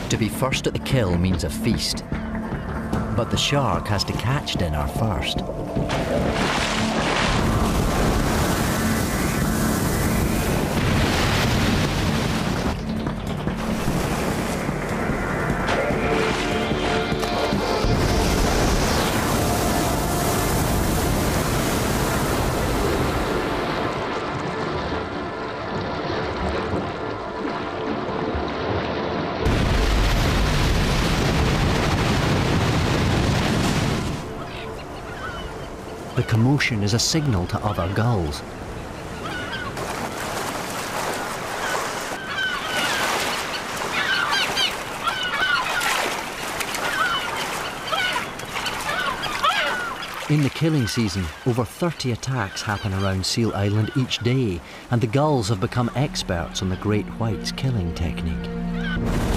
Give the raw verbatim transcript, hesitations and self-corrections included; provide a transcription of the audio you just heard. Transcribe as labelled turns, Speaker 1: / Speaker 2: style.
Speaker 1: To be first at the kill means a feast, but the shark has to catch dinner first. The commotion is a signal to other gulls. In the killing season, over thirty attacks happen around Seal Island each day, and the gulls have become experts on the great white's killing technique.